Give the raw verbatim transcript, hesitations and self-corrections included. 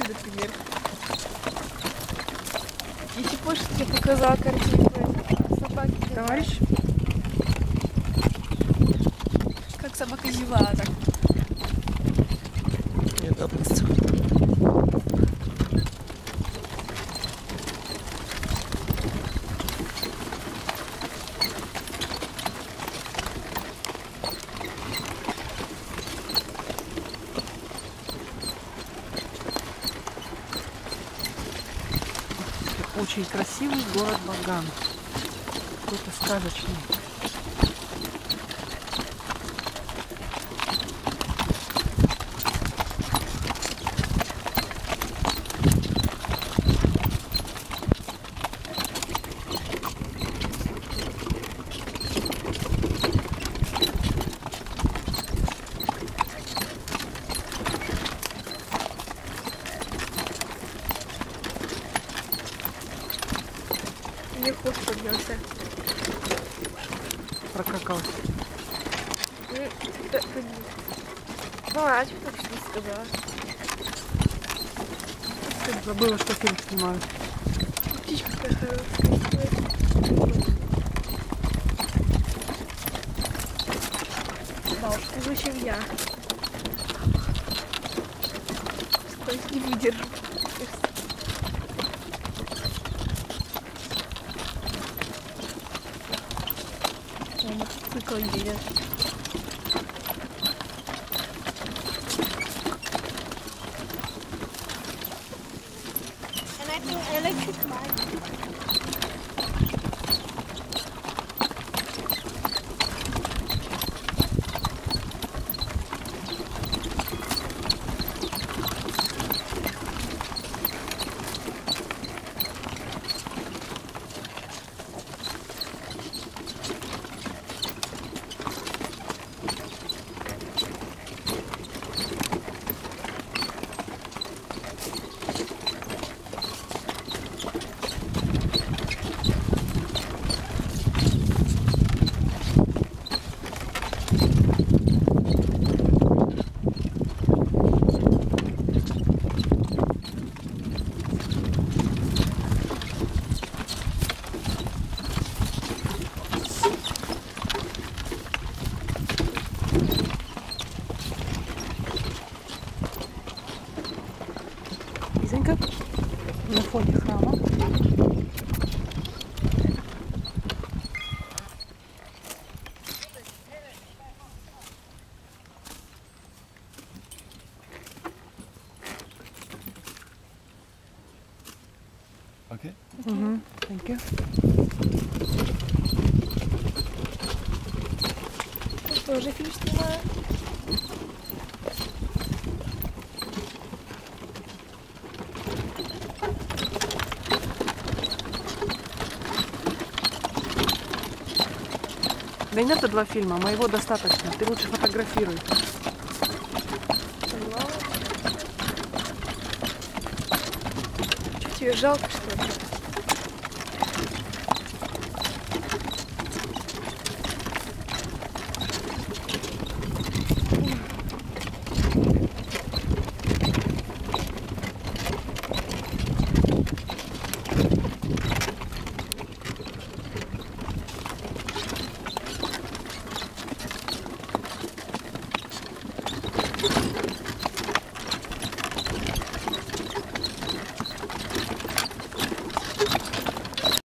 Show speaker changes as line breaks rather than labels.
собаки, например. Если позже тебе показала картинку собаки.
Товарищ?
Как собака зевала так.
Нет, относится. Очень красивый город Баган. Какой-то сказочный.
Мне хвост поднялся.
Прокакался.
Мать, точно сказала.
Забыла, что фильм снимаю.
Птичка какая хорошая. Бабушка, зачем я? Стой, не выдержу. Мотоцикл едет.
And I think electric bike.
Лизонька, на фоне храма.
Okay.
Угу, thank you.
Ну что, уже фильм снимаю?
Да не надо два фильма, моего достаточно. Ты лучше фотографируй.
Что, тебе жалко, что ли?